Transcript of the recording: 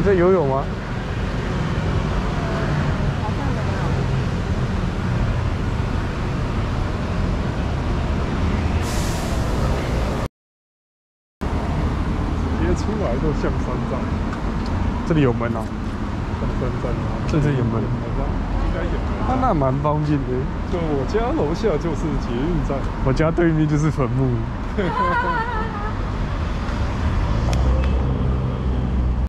在游泳吗？ 好像没有。 直接出来都像山站， 这里有门啊， 像山站啊。 这里有门， 好像应该有门。 那蛮方便的。 就我家楼下就是捷运站， 我家对面就是坟墓。